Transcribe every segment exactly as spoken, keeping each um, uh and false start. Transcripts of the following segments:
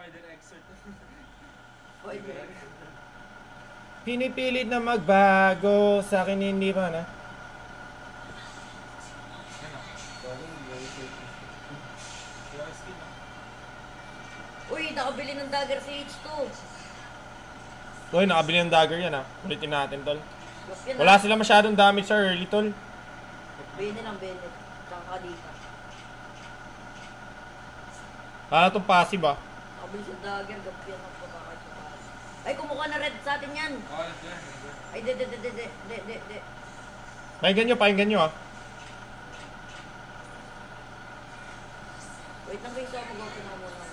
Spider exert. Spider. Pinipilit na magbago, sa akin hindi pa na. Uy, nakabili ng dagger si H two. Uy, nakabili ng dagger yan ah. Ulitin natin, tol. Yan Wala na. sila masyadong damage sa early, tol. Bene ng bene. Tsaka kadita. Para itong passive ah. Nakabili sa dagger, gapyan ng pagkakait sa pass. Ay, kumuha na red sa atin yan. Oh, that's good. Ay, de, de, de, de, de, de, de, de. Pakinggan nyo, pakinggan nyo ah. Wait lang guys, ako mag-open ako muna.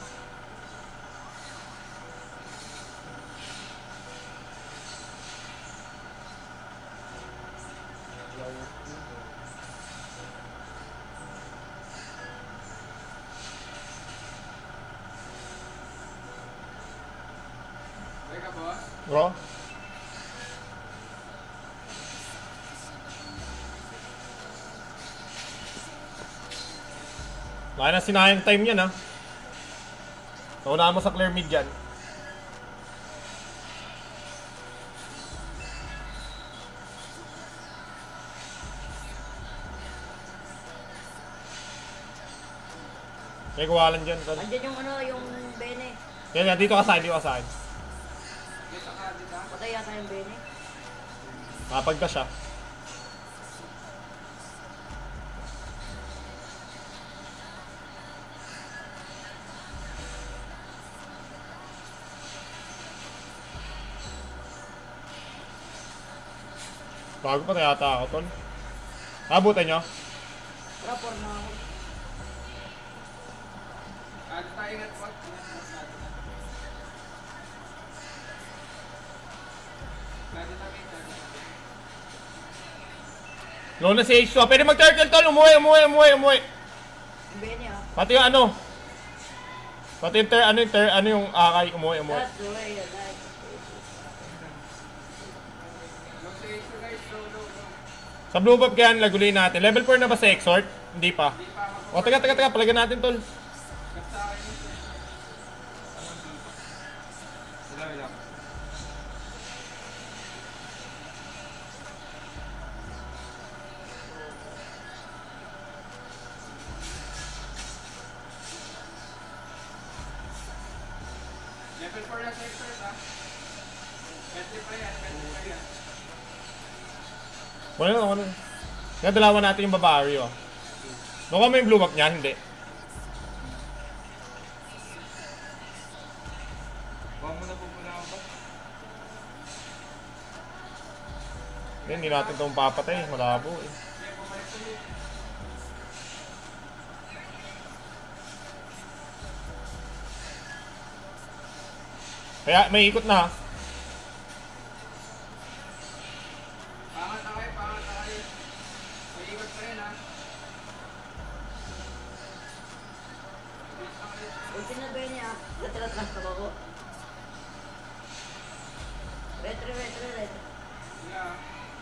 Okay ka, boss? Bro. Wala na sinayang time yan ah. Naunahan mo sa clear mid dyan. May kawalan dyan, tol. Andyan yung ano, yung bene. Yan, yan, dito ka sa akin, dito ka sa akin. Dito ka, dito. Patay yata yung bene. Makapagka siya. Bago pa na yata ako, tol. Abutan nyo? Rapor na ako. Ah, dito tayo ingat po. Ingat po sa atin. Dito tayo, dito tayo. Low na si H two. Pwede mag-turtle, tol. Umuwi, umuwi, umuwi, umuwi. Yung bene ah. Pati yung ano. Pati yung ter, ano yung ter, ano yung akay. Umuwi, umuwi. That's the way I like it. Low sa issue guys, low, low, low. Sa blue buff kaya nagulay natin. Level four na ba sa Exort? Hindi pa. Hindi pa ako. O, taga, taga, taga. Palagyan natin, tol. Cut sa akin yun. Anong dito? Wala, wala. Level four na sa exert ha. twenty pa yan, twenty pa yan. Wala na, wala na. Kaya dalawa natin yung babae, oh. Nakuha mo yung blue buff niya? Hindi. Huwag mo na pupula ako ba? Hindi, hindi natin itong papatay. Malabo, eh. Sige, bumalik ulit. Kaya may ikot na, ha. Pangat na kayo, pangat na kayo. May ikot pa rin ha. Bilis na kayo. Ulti na bene ah. Natratras na ako. Retro, retro, retro. Sige ha.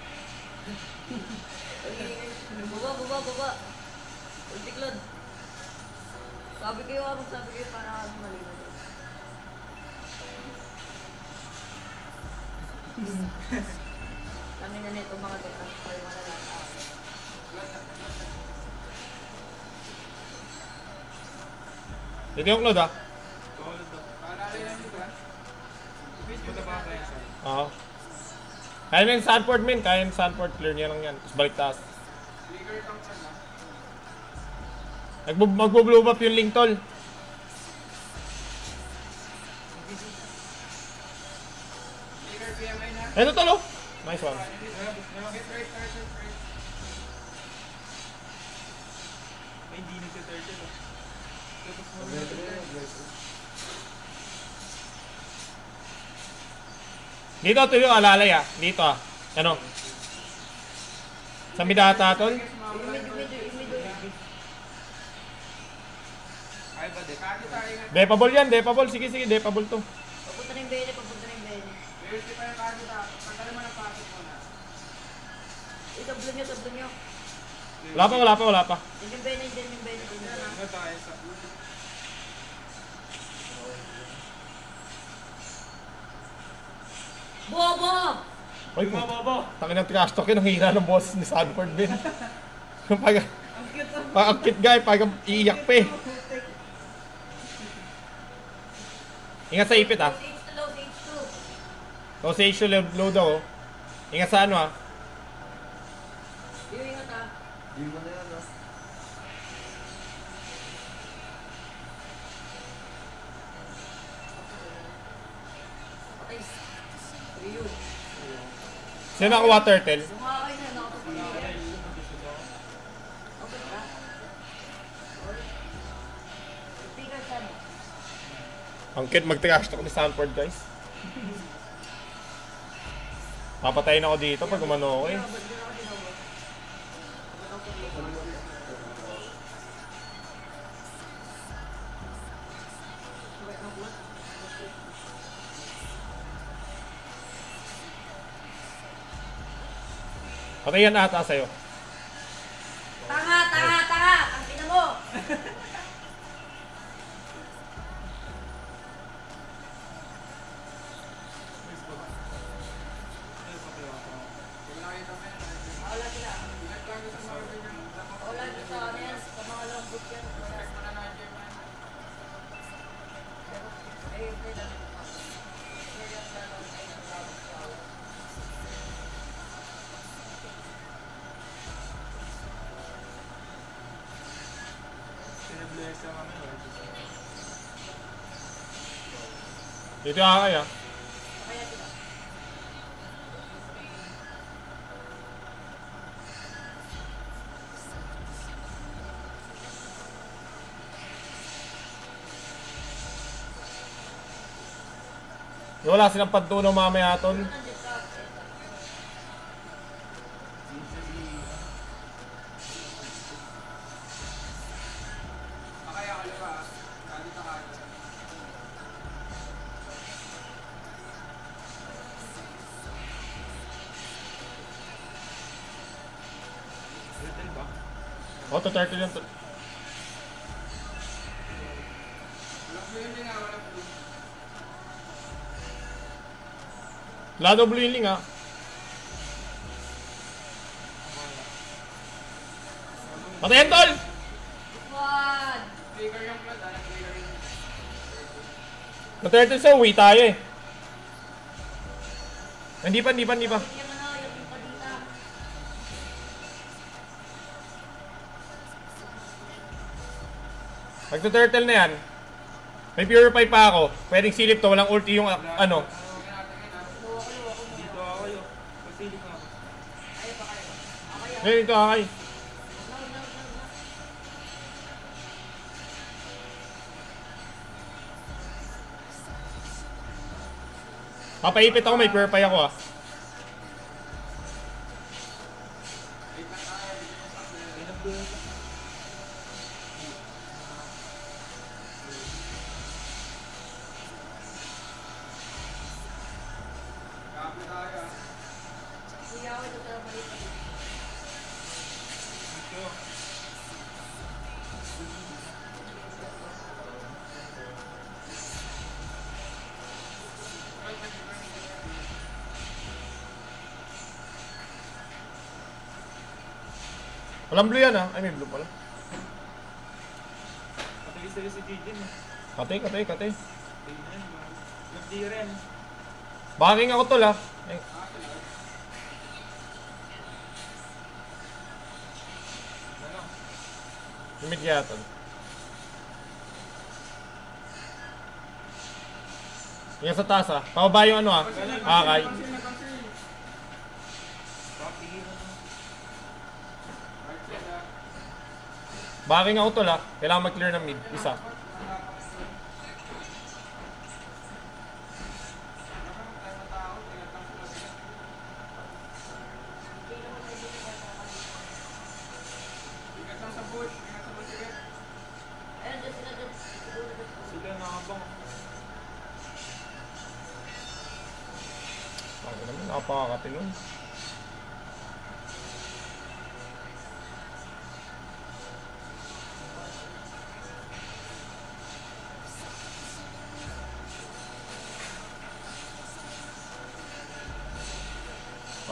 Baba, baba, baba. Ulti Claude. Sabi kayo ako, sabi kayo para ako malino. Kami na nito mga doon. Kaya mga lalata. Dito yung Claude, ha. Tulad to. Paalala lang dito ha. Punta ba kayo sa? Oo. Kaya na yung Sanford, min. Kaya yung Sanford. Clear niya lang yan. Tapos balik taas. Trigger itong pan ha. Nagbu- Magbo-blue buff yung link, tol. Trigger P M I na. Eto, tol, oh. Nice one. Get right, right, right, right. Ay, hindi nagka-turtle oh. Tapos mo rin ito. Dito, ito yung alalay, ah. Dito, ah. Ano? Sa midata, tol. Imid, imid, imid, imid. Ay ba de? Kati tayo nga. Depable yan, depable. Sige, sige, depable to. Papunta na yung bene, papunta na yung bene. Pwede pa yung kati tayo. Pagkalim mo ng pasok mo na. Uy, tablo nyo, tablo nyo. Wala pa, wala pa, wala pa. Yan yung bene, yan yung bene. yan yung bene. Ano tayo sa Bobo! Uy, Mga baba. takin ng trash talk yun, ang hina ng boss ni Sanford Ben. pag, Ang cute ang pag ang cute guy, pag iiyak pa eh. Ingat sa ipit ah. Stage two, stage two. So sa issue low, low daw oh. Ingat sa ano ah. Yung ingat ah. Di mo na yan, no? Patay. Rio. Sino nakuha turtle? Sumakay na, nakapagpapagay. Okay ka? Speaker saan? Ang cute mag-trash talk ni Sanford guys. Papatayin ako dito pag umano ako eh. Ba't di na ako tinawag? Ba't ako tinawag? Wait, ang buwan? Patayan ata sa'yo. Tanga, tanga, tanga! Ang pina mo! Hindi mo nakita mo yan. Wala sila. Ingat lang sa mga ganyan. Wala dito sa ano yan. Sa mga lambot yan. Wala. Check mo na na dyan, man. Eh, play lang. Play lang na lang. Ay, ang lambot sa awa. Sinabless lang kami. Dito ako kaya. Kaya sila. Wala silang pantunaw mamaya ton. Nandiyan ka. Akaya kaliwa, ah. Kalit na kalit. Turtle ba? O, to turtle yun. to- Walang blue yun din nga, walang blue. Lado blue yun ling ah. Patayan tol! One! Trigger yung blood, ah. Trigger yung... To turtle sa uwi tayo eh. Hindi pa, hindi pa, hindi pa. Yung ano, yung padita. Magto-turtle na yan. May purify pa ako. Pwedeng silip to, walang ulti yung uh, ano. Tingnan natin yun, ah. Luwa ko, luwa ko. Dito ako kayo. Pasilik nga ako. Ayaw pa kayo. Okay, ah. Ngayon ito akay. No, no, no, no. Papaipit ako, may purify ako ah. Wait lang tayo, dito yung stock na yun. Sinabless. Kapi tayo, ah. Kuya ako, ito tayo maliit. Dito. Walang blue yan ah. Ay, may blue pala. Patilis-tilis si Jijin. eh. Kate, kate, kate. Tingnan. Nagdi rin. Backing ako tol ah. Ay, Ano? limit kaya tol. Yan sa taas ah. Pababa yung ano ah. Akay. Pansin na pansin. Patigil na. Right side, ah. Backing ako tol ah. Kailangan mag-clear ng mid. Isa. Ingat lang sa bush, ingat sa bush, ingat. Ayun, dyan sila dyan. Siguro dyan. Sila nakabang. Ako naman, napakakati nun.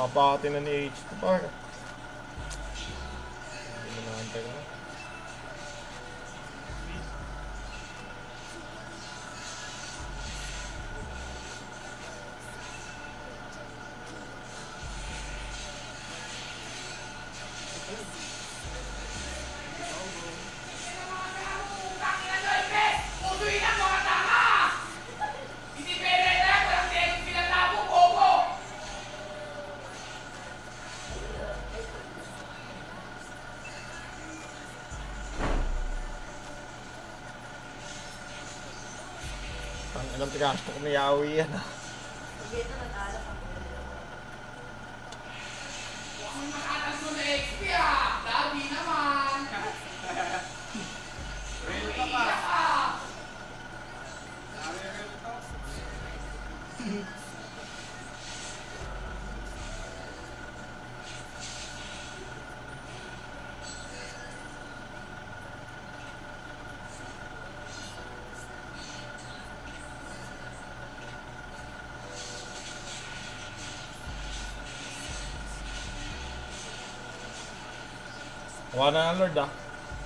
Kapakatin na ni H two par. Hindi mo nakantay na. Ang alam tigas ko may yawi yan ah. Sige, ito nag-alap ako. Real ka pa. Sabi real to. Wala na ng Lord ah.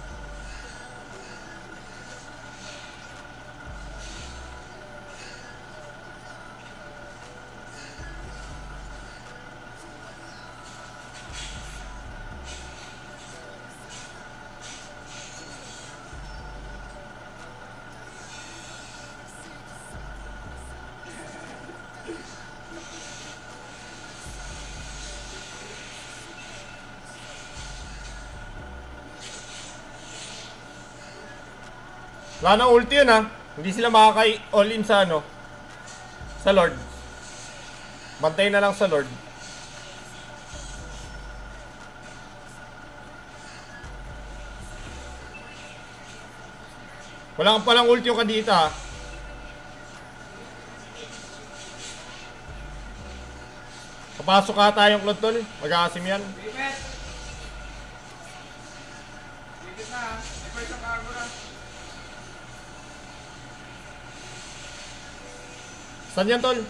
Wala nang ulti yun ha. Hindi sila makaka-all in sa ano. Sa Lord. Bantay na lang sa Lord. Wala kang palang ulti yung kadita ha. Papasok ka tayong Claude tol. Mag-aasim yan. Bibet. Bibet na ha. May first ang cargo na. Saan yan tol?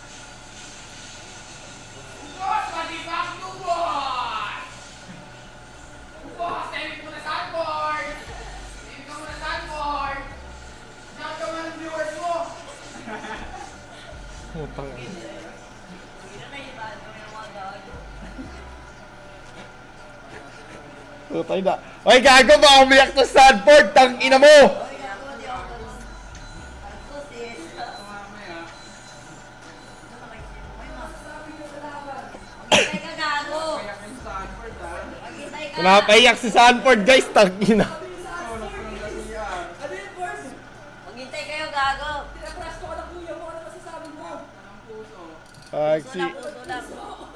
Boss, matibak mo, boss! Boss, timing mo na sandboard! Timing ka mo na sandboard! Diyan ka man ang viewers mo! Putang. Hindi na naibahan kami ng mga gago. Putay na. Oy gago ba umiyak to Stanford? Tang ina mo! Oy, gago, di ako ganun. Ako, sis. Mamaya. Maghintay ka, gago. Kaya yung sandboard ha. Maghintay ka. Wala paiyak si Stanford guys. Tang ina. Tulog ko ng gasiyan. Maghintay kayo, gago. Anong puso? Ay, Puso si... lang, puso lang.